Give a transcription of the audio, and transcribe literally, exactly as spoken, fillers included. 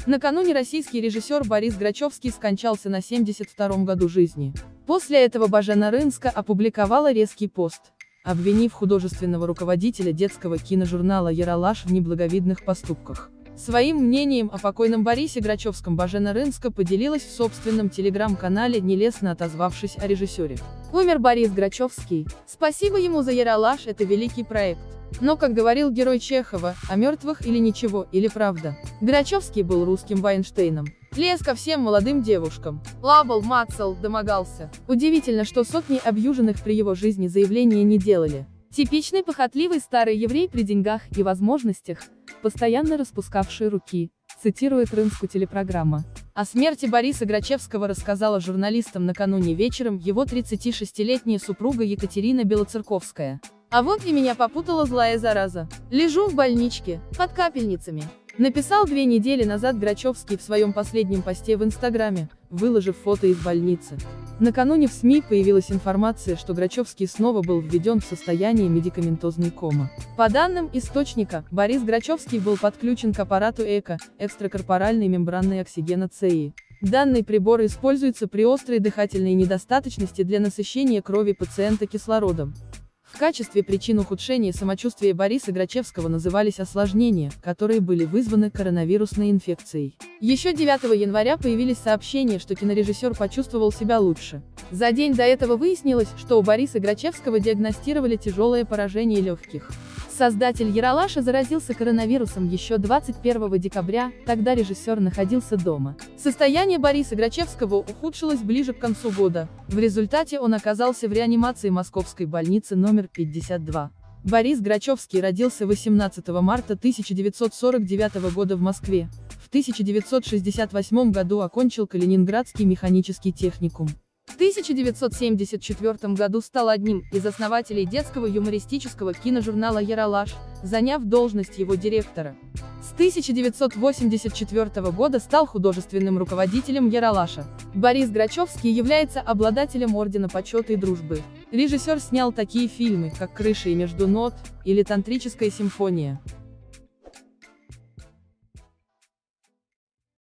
Накануне российский режиссер Борис Грачевский скончался на семьдесят втором году жизни. После этого Божена Рынска опубликовала резкий пост, обвинив художественного руководителя детского киножурнала «Ералаш» в неблаговидных поступках. Своим мнением о покойном Борисе Грачевском Божена Рынска поделилась в собственном телеграм-канале, нелестно отозвавшись о режиссере. Умер Борис Грачевский. Спасибо ему за «Ералаш», это великий проект. Но, как говорил герой Чехова, о мертвых или ничего, или правда. Грачевский был русским Вайнштейном. Лез ко всем молодым девушкам. Лапал, мацал, домогался. Удивительно, что сотни объюженных при его жизни заявления не делали. Типичный похотливый старый еврей при деньгах и возможностях, постоянно распускавший руки, цитирует Рынску телепрограмма. О смерти Бориса Грачевского рассказала журналистам накануне вечером его тридцатишестилетняя супруга Екатерина Белоцерковская. А вот и меня попутала злая зараза. Лежу в больничке, под капельницами. Написал две недели назад Грачевский в своем последнем посте в Инстаграме, выложив фото из больницы. Накануне в СМИ появилась информация, что Грачевский снова был введен в состояние медикаментозной комы. По данным источника, Борис Грачевский был подключен к аппарату ЭКО, экстракорпоральной мембранной оксигенации. Данный прибор используется при острой дыхательной недостаточности для насыщения крови пациента кислородом. В качестве причин ухудшения самочувствия Бориса Грачевского назывались осложнения, которые были вызваны коронавирусной инфекцией. Еще девятого января появились сообщения, что кинорежиссер почувствовал себя лучше. За день до этого выяснилось, что у Бориса Грачевского диагностировали тяжелое поражение легких. Создатель «Ералаша» заразился коронавирусом еще двадцать первого декабря, тогда режиссер находился дома. Состояние Бориса Грачевского ухудшилось ближе к концу года, в результате он оказался в реанимации Московской больницы номер пятьдесят два. Борис Грачевский родился восемнадцатого марта тысяча девятьсот сорок девятого года в Москве. В тысяча девятьсот шестьдесят восьмом году окончил Калининградский механический техникум. В тысяча девятьсот семьдесят четвёртом году стал одним из основателей детского юмористического киножурнала «Ералаш», заняв должность его директора. С тысяча девятьсот восемьдесят четвёртого года стал художественным руководителем «Ералаша». Борис Грачевский является обладателем Ордена Почета и Дружбы. Режиссер снял такие фильмы, как «Крыша и между нот» или «Тантрическая симфония».